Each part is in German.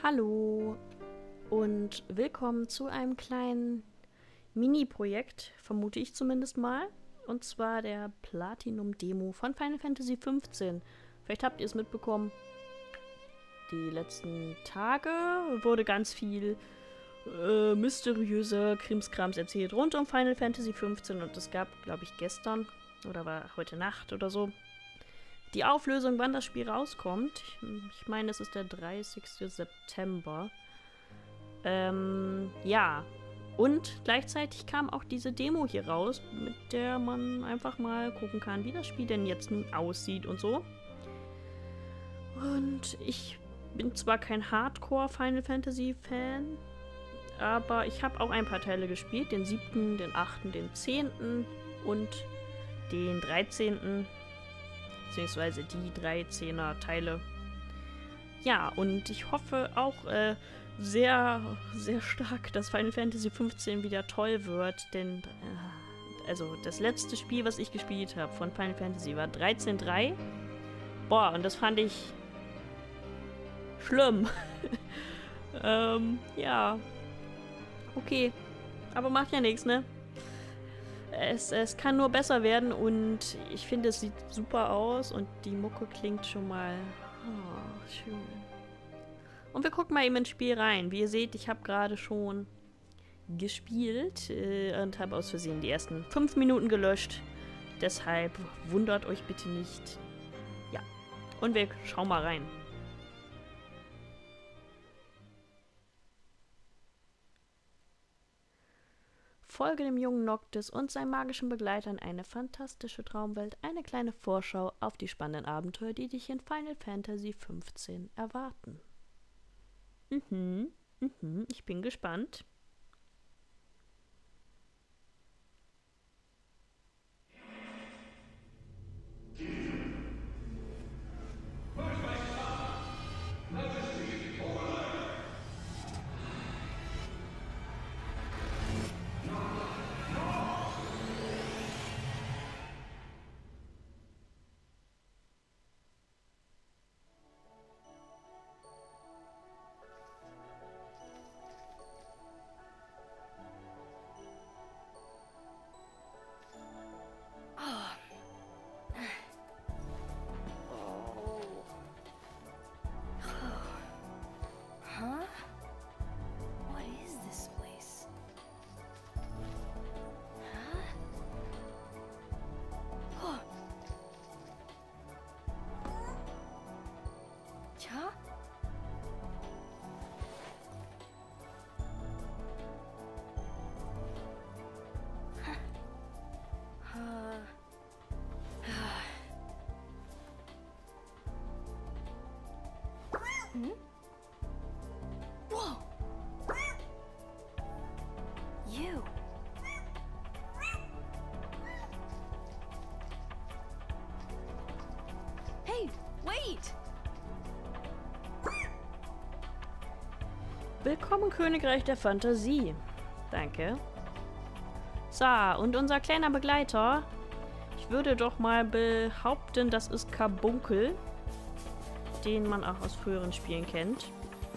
Hallo und willkommen zu einem kleinen Mini-Projekt, vermute ich zumindest mal. Und zwar der Platinum-Demo von Final Fantasy XV. Vielleicht habt ihr es mitbekommen. Die letzten Tage wurde ganz viel mysteriöser Krimskrams erzählt rund um Final Fantasy XV. Und es gab, glaube ich, gestern oder war heute Nacht oder so die Auflösung, wann das Spiel rauskommt. Ich meine, es ist der 30. September. Ja. Und gleichzeitig kam auch diese Demo hier raus, mit der man einfach mal gucken kann, wie das Spiel denn jetzt nun aussieht und so. Und ich bin zwar kein Hardcore-Final Fantasy-Fan, aber ich habe auch ein paar Teile gespielt. Den 7., den 8., den 10. und den 13., beziehungsweise die 13er Teile. Ja, und ich hoffe auch sehr, sehr stark, dass Final Fantasy XV wieder toll wird, denn also das letzte Spiel, was ich gespielt habe von Final Fantasy, war 13.3. Boah, und das fand ich schlimm. Ja. Okay. Aber macht ja nichts, ne? Es kann nur besser werden und ich finde, es sieht super aus und die Mucke klingt schon mal schön. Und wir gucken mal eben ins Spiel rein. Wie ihr seht, ich habe gerade schon gespielt und habe aus Versehen die ersten 5 Minuten gelöscht. Deshalb wundert euch bitte nicht. Ja, und wir schauen mal rein. Folge dem jungen Noctis und seinen magischen Begleitern eine fantastische Traumwelt, eine kleine Vorschau auf die spannenden Abenteuer, die dich in Final Fantasy XV erwarten. Ich bin gespannt. Whoa! You! Hey, wait! Willkommen, Königreich der Fantasie. Danke. So, und unser kleiner Begleiter. Ich würde doch mal behaupten, das ist Carbuncle, den man auch aus früheren Spielen kennt.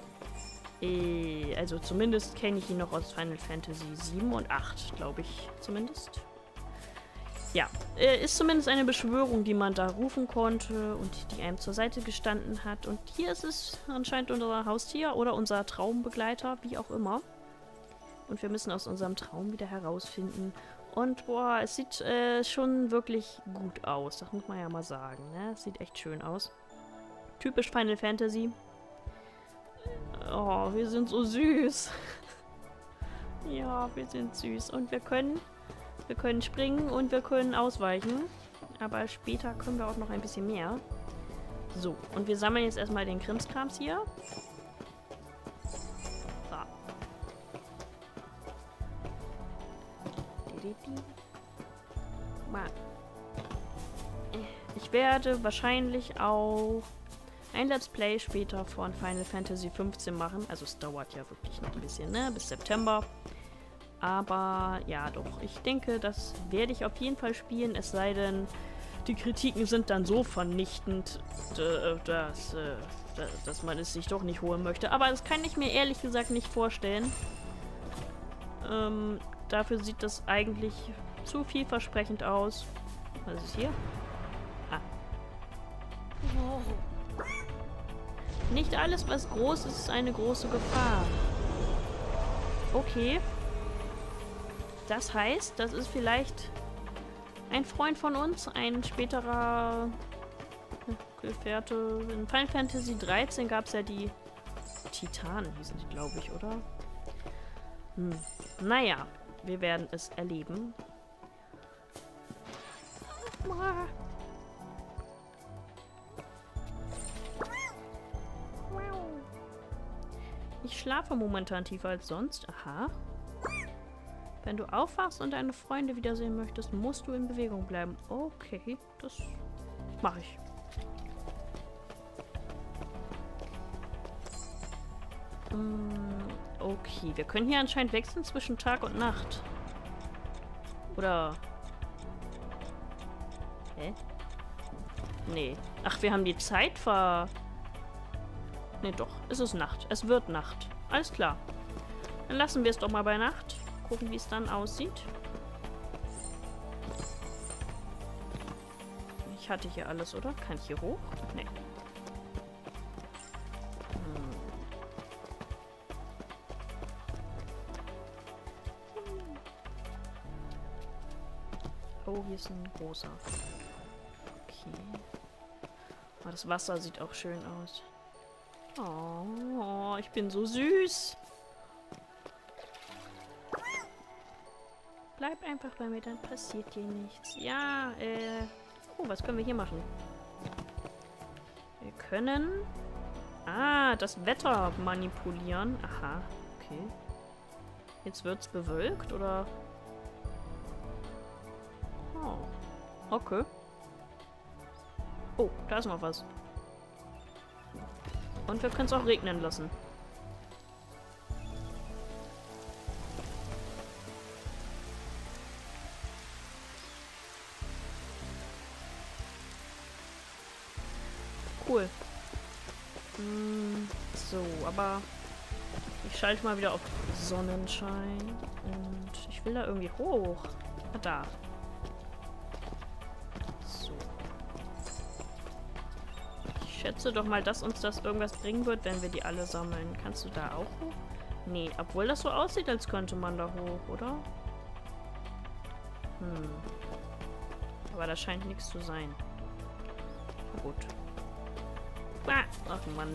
Also zumindest kenne ich ihn noch aus Final Fantasy 7 und 8, glaube ich zumindest. Ja, ist zumindest eine Beschwörung, die man da rufen konnte und die einem zur Seite gestanden hat. Und hier ist es anscheinend unser Haustier oder unser Traumbegleiter, wie auch immer. Und wir müssen aus unserem Traum wieder herausfinden. Und boah, es sieht schon wirklich gut aus, das muss man ja mal sagen, ne? Es sieht echt schön aus. Typisch Final Fantasy. Oh, wir sind so süß. Ja, wir sind süß. Und wir können springen und wir können ausweichen. Aber später können wir auch noch ein bisschen mehr. So, und wir sammeln jetzt erstmal den Krimskrams hier. So. Ich werde wahrscheinlich auch ein Let's Play später von Final Fantasy XV machen. Also es dauert ja wirklich noch ein bisschen, ne? Bis September. Aber ja, doch. Ich denke, das werde ich auf jeden Fall spielen. Es sei denn, die Kritiken sind dann so vernichtend, dass dass man es sich doch nicht holen möchte. Aber das kann ich mir ehrlich gesagt nicht vorstellen. Dafür sieht das eigentlich zu vielversprechend aus. Was ist hier? Ah. Whoa. Nicht alles, was groß ist, ist eine große Gefahr. Okay. Das heißt, das ist vielleicht ein Freund von uns, ein späterer Gefährte. In Final Fantasy 13 gab es ja die Titanen, hießen die, glaube ich, oder? Naja, wir werden es erleben. Ich schlafe momentan tiefer als sonst. Aha. Wenn du aufwachst und deine Freunde wiedersehen möchtest, musst du in Bewegung bleiben. Okay, das mache ich. Okay, wir können hier anscheinend wechseln zwischen Tag und Nacht. Oder... Hä? Nee. Ach, wir haben die Zeit Nee, doch. Es ist Nacht. Es wird Nacht. Alles klar. Dann lassen wir es doch mal bei Nacht. Gucken, wie es dann aussieht. Ich hatte hier alles, oder? Kann ich hier hoch? Nee. Oh, hier ist ein großer. Okay. Oh, das Wasser sieht auch schön aus. Oh, ich bin so süß. Bleib einfach bei mir, dann passiert dir nichts. Ja, oh, was können wir hier machen? Wir können... Ah, das Wetter manipulieren. Aha, okay. Jetzt wird's bewölkt, oder... Oh, okay. Oh, da ist noch was. Und wir können es auch regnen lassen. Cool. So, aber ich schalte mal wieder auf Sonnenschein. Und ich will da irgendwie hoch. Ah, da. So. Ich schätze doch mal, dass uns das irgendwas bringen wird, wenn wir die alle sammeln. Kannst du da auch hoch? Nee, obwohl das so aussieht, als könnte man da hoch, oder? Aber da scheint nichts zu sein. Na gut. Ah, ach Mann.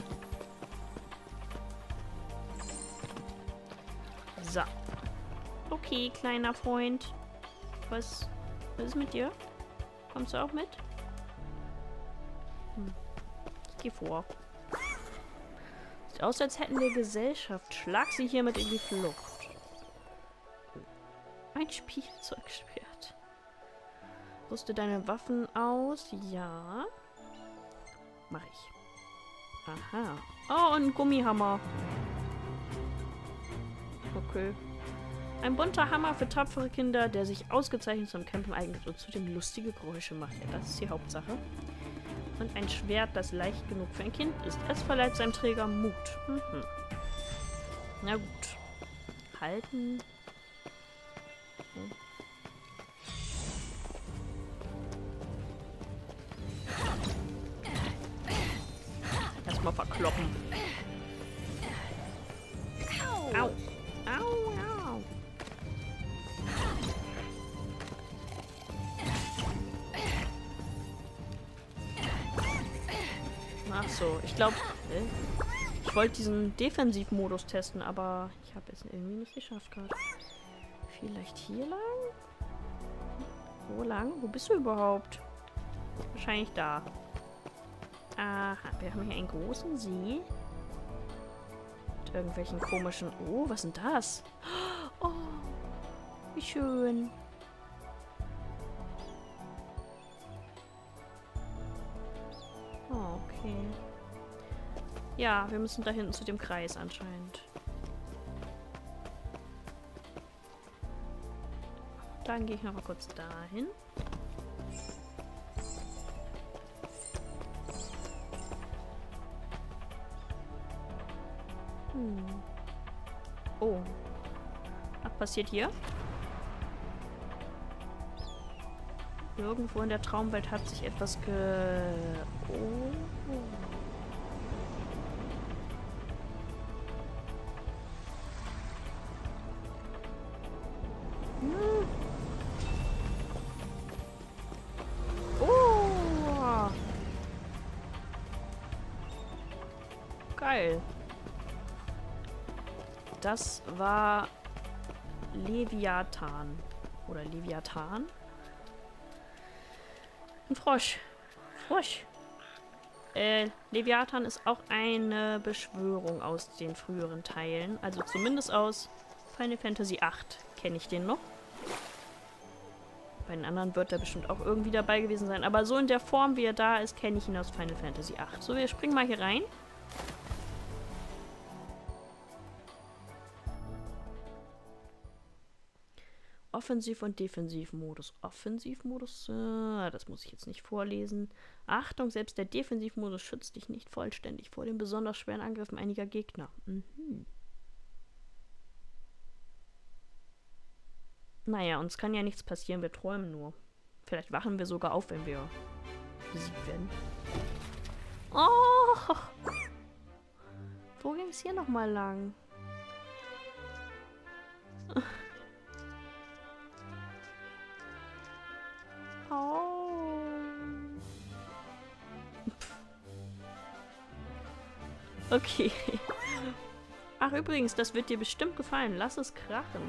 So. Okay, kleiner Freund. Was ist mit dir? Kommst du auch mit? Ich geh vor. Sieht aus, als hätten wir Gesellschaft. Schlag sie hiermit in die Flucht. Ein Spielzeugschwert. Rüste deine Waffen aus. Ja. Mach ich. Aha. Oh, und ein Gummihammer. Okay. Ein bunter Hammer für tapfere Kinder, der sich ausgezeichnet zum Kämpfen eignet und zudem lustige Geräusche macht. Ja, das ist die Hauptsache. Und ein Schwert, das leicht genug für ein Kind ist. Es verleiht seinem Träger Mut. Na gut. Halten. Okay. Erstmal verkloppen. Au. Au, au. Ach so, ich glaube, ich wollte diesen Defensivmodus testen, aber ich habe es irgendwie nicht geschafft gerade. Vielleicht hier lang? Wo lang? Wo bist du überhaupt? Wahrscheinlich da. Aha, wir haben hier einen großen See. Mit irgendwelchen komischen... Oh, was ist denn das? Oh, wie schön. Oh, okay. Ja, wir müssen da hinten zu dem Kreis anscheinend. Dann gehe ich noch mal kurz dahin. Oh. Was passiert hier? Irgendwo in der Traumwelt hat sich etwas Oh. Hm. Oh. Geil. Das war Leviathan. Oder Leviathan? Ein Frosch. Frosch. Leviathan ist auch eine Beschwörung aus den früheren Teilen. Also zumindest aus Final Fantasy VIII kenne ich den noch. Bei den anderen wird er bestimmt auch irgendwie dabei gewesen sein. Aber so in der Form, wie er da ist, kenne ich ihn aus Final Fantasy VIII. So, wir springen mal hier rein. Offensiv- und Defensivmodus. Offensivmodus, das muss ich jetzt nicht vorlesen. Achtung, selbst der Defensivmodus schützt dich nicht vollständig vor den besonders schweren Angriffen einiger Gegner. Mhm. Naja, uns kann ja nichts passieren, wir träumen nur. Vielleicht wachen wir sogar auf, wenn wir besiegt werden. Oh! Wo ging es hier nochmal lang? Oh. Okay. Ach, übrigens, das wird dir bestimmt gefallen. Lass es krachen.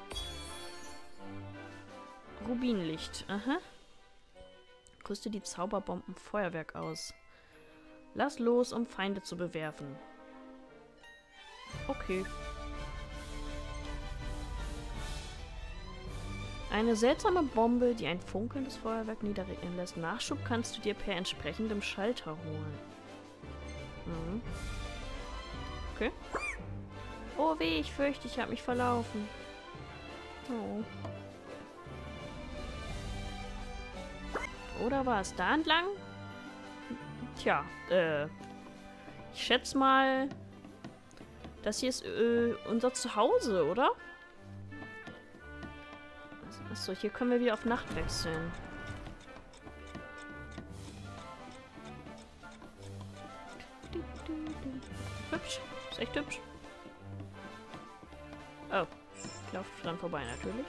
Rubinlicht. Aha. Rüste die Zauberbomben Feuerwerk aus. Lass los, um Feinde zu bewerfen. Okay. Eine seltsame Bombe, die ein funkelndes Feuerwerk niederregnen lässt. Nachschub kannst du dir per entsprechendem Schalter holen. Mhm. Okay. Oh weh, ich fürchte, ich habe mich verlaufen. Oh. Oder war es da entlang? Tja, ich schätze mal, das hier ist unser Zuhause, oder? Achso, hier können wir wieder auf Nacht wechseln. Hübsch. Ist echt hübsch. Oh. Ich laufe dran vorbei, natürlich.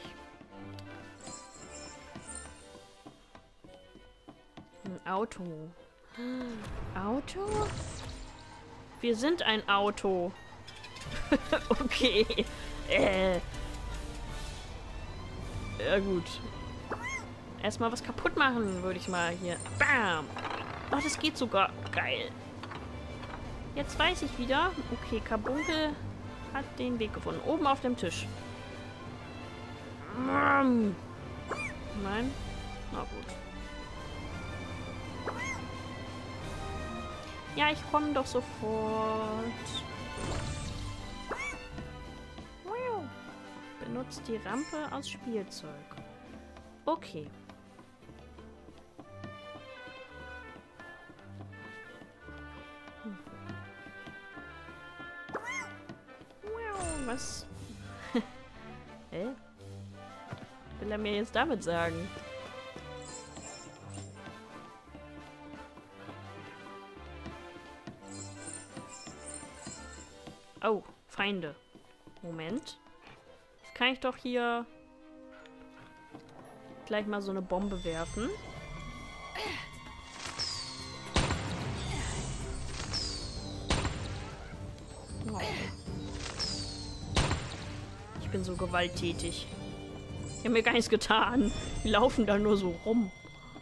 Ein Auto. Auto? Wir sind ein Auto. Okay. Ja gut. Erstmal was kaputt machen, würde ich mal hier. Bam! Ach, das geht sogar. Geil. Jetzt weiß ich wieder. Okay, Carbunkel hat den Weg gefunden. Oben auf dem Tisch. Nein? Na gut. Ja, ich komme doch sofort. Benutzt die Rampe aus Spielzeug. Okay. Was? Hä? Will er mir jetzt damit sagen? Oh, Feinde. Moment. Jetzt kann ich doch hier gleich mal so eine Bombe werfen. Oh. Ich bin so gewalttätig. Ich habe mir gar nichts getan. Die laufen da nur so rum.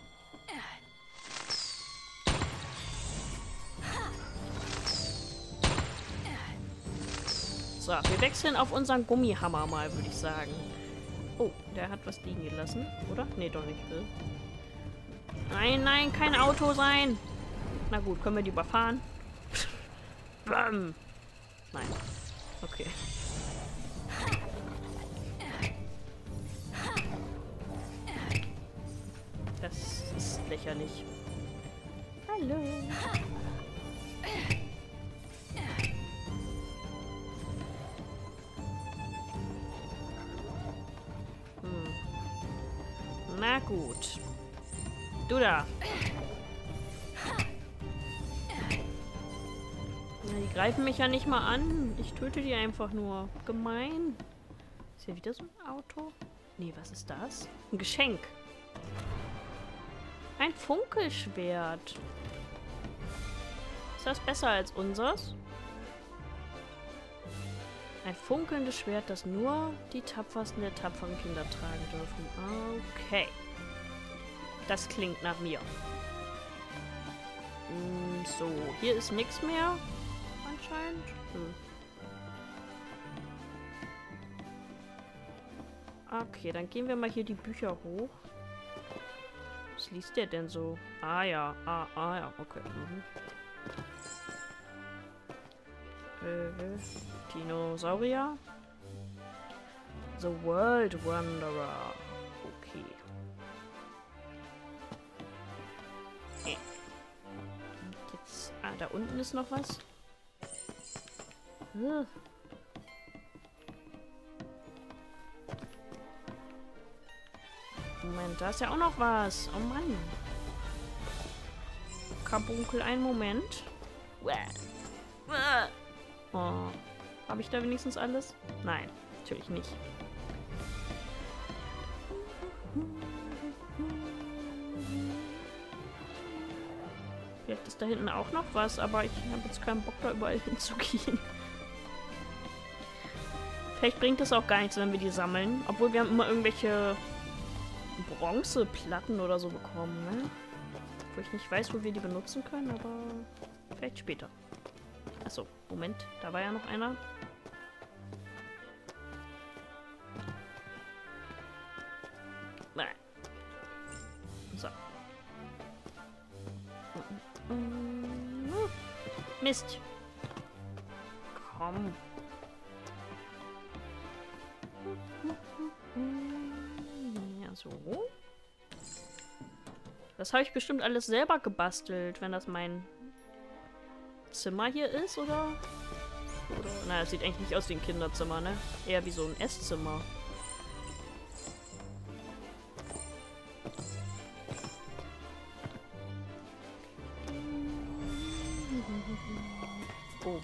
So, wir wechseln auf unseren Gummihammer mal, würde ich sagen. Oh, der hat was liegen gelassen, oder? Nee, doch nicht. Nein, nein, kein Auto sein. Na gut, können wir die überfahren? Bam. Nein. Okay. Das ist lächerlich. Hallo. Na gut. Du da. Na, die greifen mich ja nicht mal an. Ich töte die einfach nur. Gemein. Ist hier wieder so ein Auto? Nee, was ist das? Ein Geschenk. Ein Funkelschwert. Ist das besser als unseres? Ein funkelndes Schwert, das nur die tapfersten der tapferen Kinder tragen dürfen. Okay. Das klingt nach mir. So, hier ist nichts mehr. Anscheinend. Okay, dann gehen wir mal hier die Bücher hoch. Was liest der denn so? Ah ja, ja, okay. Dinosaurier. The World Wanderer. Okay. Jetzt, da unten ist noch was. Moment, da ist ja auch noch was. Oh Mann. Karbunkel, einen Moment. Oh. Habe ich da wenigstens alles? Nein, natürlich nicht. Vielleicht ist da hinten auch noch was, aber ich habe jetzt keinen Bock, da überall hinzugehen. Vielleicht bringt es auch gar nichts, wenn wir die sammeln. Obwohl wir haben immer irgendwelche Bronzeplatten oder so bekommen, ne? Wo ich nicht weiß, wo wir die benutzen können, aber vielleicht später. Achso, Moment, da war ja noch einer. Nein. So. Mist. Komm. Ja, so. Das habe ich bestimmt alles selber gebastelt, wenn das mein Zimmer hier ist, oder? Naja, es sieht eigentlich nicht aus wie ein Kinderzimmer, ne? Eher wie so ein Esszimmer. Oh.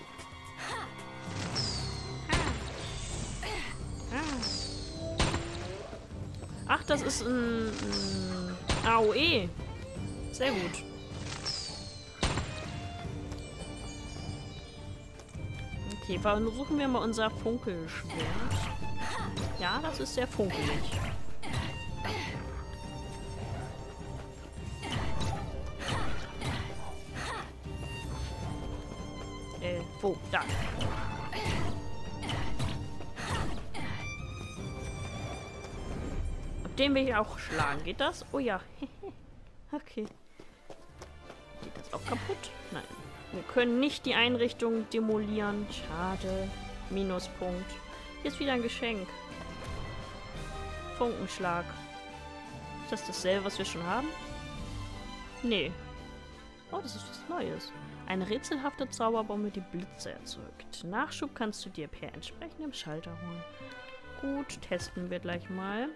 Ach, das ist ein AOE. Sehr gut. Okay, versuchen wir mal unser Funkelschwert. Ja, das ist sehr funkelig. Wo? Da. Ab dem will ich auch schlagen. Geht das? Oh ja. Okay. Geht das auch kaputt? Nein. Wir können nicht die Einrichtung demolieren. Schade. Minuspunkt. Hier ist wieder ein Geschenk. Funkenschlag. Ist das dasselbe, was wir schon haben? Nee. Oh, das ist was Neues. Eine rätselhafte Zauberbombe, die Blitze erzeugt. Nachschub kannst du dir per entsprechendem Schalter holen. Gut, testen wir gleich mal.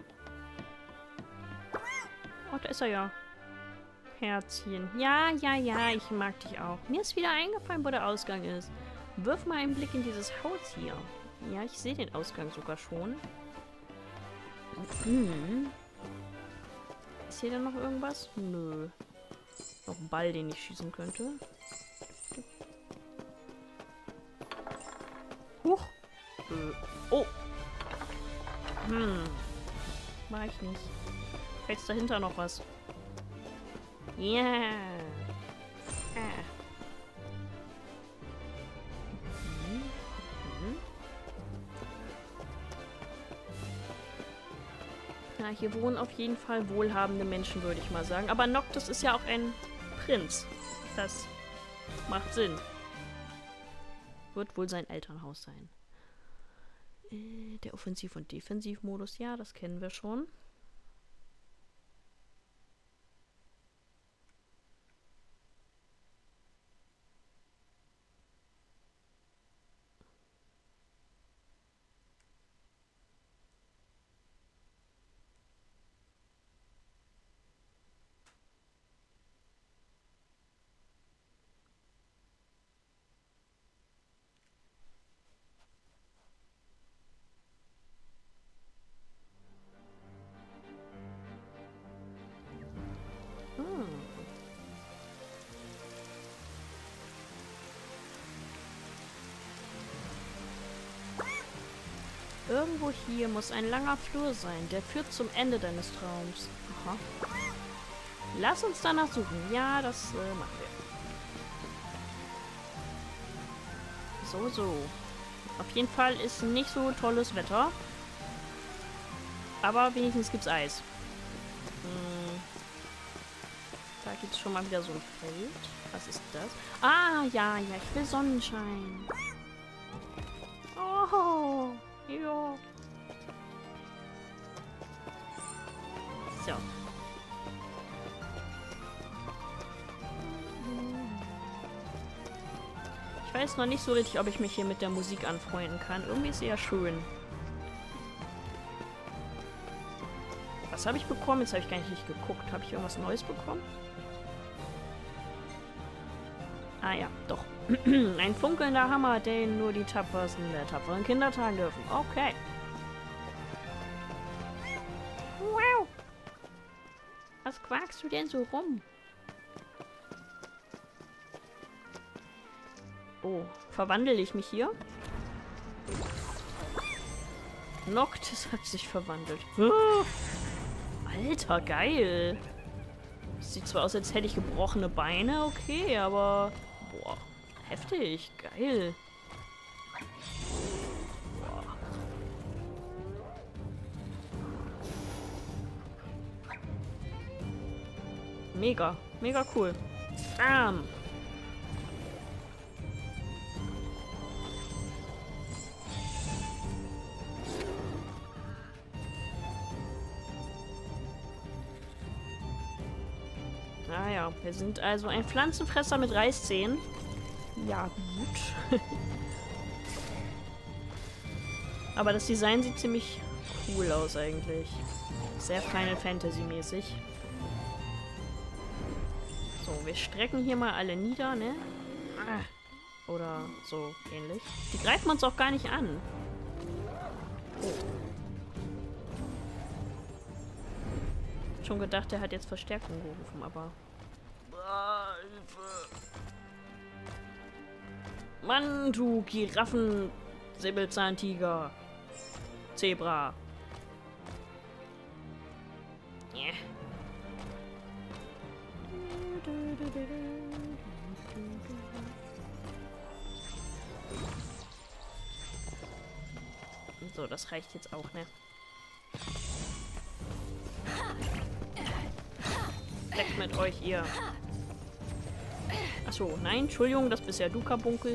Oh, da ist er ja. Herzchen. Ja, ja, ja, ich mag dich auch. Mir ist wieder eingefallen, wo der Ausgang ist. Wirf mal einen Blick in dieses Haus hier. Ja, ich sehe den Ausgang sogar schon. Ist hier denn noch irgendwas? Nö. Noch ein Ball, den ich schießen könnte. Huch. Oh. War ich nicht. Vielleicht ist dahinter noch was. Ja. Yeah. Ja, hier wohnen auf jeden Fall wohlhabende Menschen, würde ich mal sagen. Aber Noctis ist ja auch ein Prinz. Das macht Sinn. Wird wohl sein Elternhaus sein. Der Offensiv- und Defensivmodus, ja, das kennen wir schon. irgendwo hier muss ein langer Flur sein. Der führt zum Ende deines Traums. Aha. Lass uns danach suchen. Ja, das machen wir. So. Auf jeden Fall ist nicht so tolles Wetter. Aber wenigstens gibt's Eis. Da gibt es schon mal wieder so ein Feld. Was ist das? Ah, ja, ich will Sonnenschein. Oh, ja. So. Ich weiß noch nicht so richtig, ob ich mich hier mit der Musik anfreunden kann. Irgendwie ist sie ja schön. Was habe ich bekommen? Jetzt habe ich gar nicht geguckt. Habe ich irgendwas Neues bekommen? Ah ja, doch. Ein funkelnder Hammer, den nur die tapfersten der tapferen Kinder tragen dürfen. Okay. Wow. Was quakst du denn so rum? Oh, verwandle ich mich hier? Noctis hat sich verwandelt. Oh, Alter, geil. Sieht zwar aus, als hätte ich gebrochene Beine, okay, aber... Boah, heftig, geil. Boah. Mega, mega cool. Bam. Ah ja, wir sind also ein Pflanzenfresser mit Reißzähnen. Ja, gut. Aber das Design sieht ziemlich cool aus eigentlich. Sehr Final Fantasy mäßig. So, wir strecken hier mal alle nieder, ne? Ah. Oder so ähnlich. Die greifen uns auch gar nicht an. Oh. Schon gedacht, er hat jetzt Verstärkung gerufen, aber... Mann, du Giraffen, Säbelzahntiger, Zebra. Yeah. So, das reicht jetzt auch, ne? Weg mit euch, ihr. Achso, nein, Entschuldigung, das bist ja du, Karbunkel.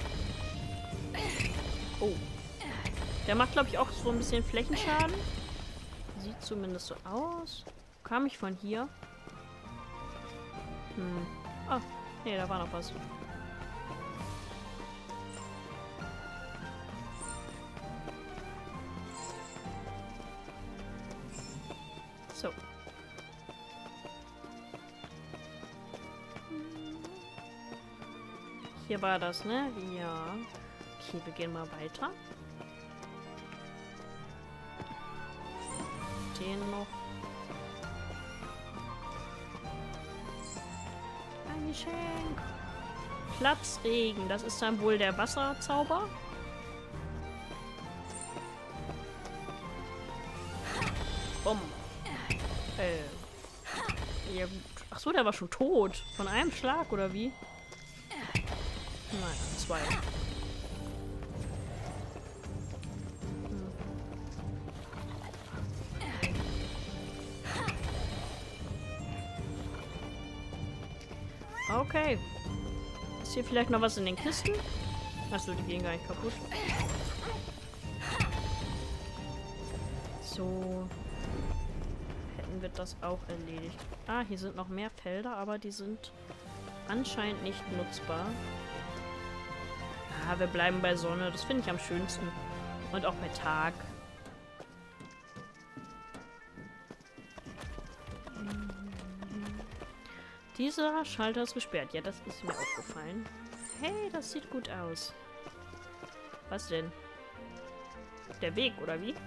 Oh. Der macht, glaube ich, auch so ein bisschen Flächenschaden. Sieht zumindest so aus. Kam ich von hier? Ah, nee, da war noch was. So. Hier war das, ne? Ja. Okay, wir gehen mal weiter. Den noch. Ein Geschenk. Platzregen. Das ist dann wohl der Wasserzauber. Bumm. Ja gut. Ach so, der war schon tot. Von einem Schlag, oder wie? Nein, 2. Okay. Ist hier vielleicht noch was in den Kisten? Achso, die gehen gar nicht kaputt. So. Hätten wir das auch erledigt. Ah, hier sind noch mehr Felder, aber die sind anscheinend nicht nutzbar. Ah, wir bleiben bei Sonne. Das finde ich am schönsten. Und auch bei Tag. Dieser Schalter ist gesperrt. Ja, das ist mir aufgefallen. Hey, das sieht gut aus. Was denn? Der Weg, oder wie?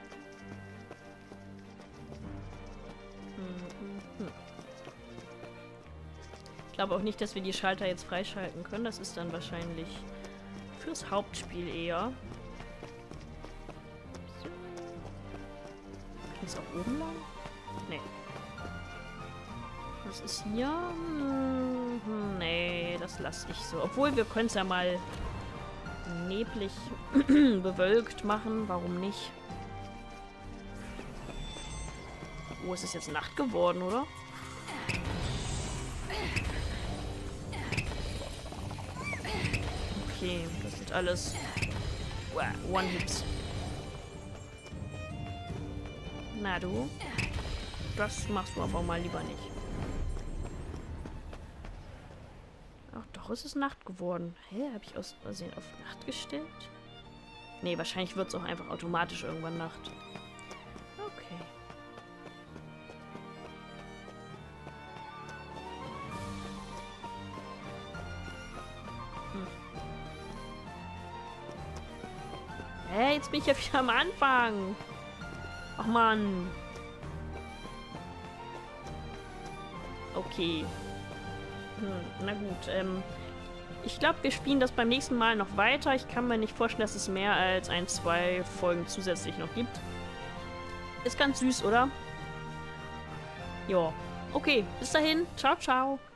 Ich glaube auch nicht, dass wir die Schalter jetzt freischalten können. Das ist dann wahrscheinlich fürs Hauptspiel eher. So. Geht's auch oben lang? Nee. Was ist hier? Nee, das lasse ich so. Obwohl, wir können es ja mal neblig bewölkt machen. Warum nicht? Oh, es ist jetzt Nacht geworden, oder? Okay, das sind alles One-Hits. Na du? Das machst du aber mal lieber nicht. Ach doch, es ist Nacht geworden. Hä, habe ich aus Versehen auf Nacht gestellt? Nee, wahrscheinlich wird es auch einfach automatisch irgendwann Nacht. Okay. Hey, jetzt bin ich ja wieder am Anfang. Ach Mann. Okay. Na gut, ich glaube, wir spielen das beim nächsten Mal noch weiter. Ich kann mir nicht vorstellen, dass es mehr als 2 Folgen zusätzlich noch gibt. Ist ganz süß, oder? Ja. Okay, bis dahin. Ciao, ciao.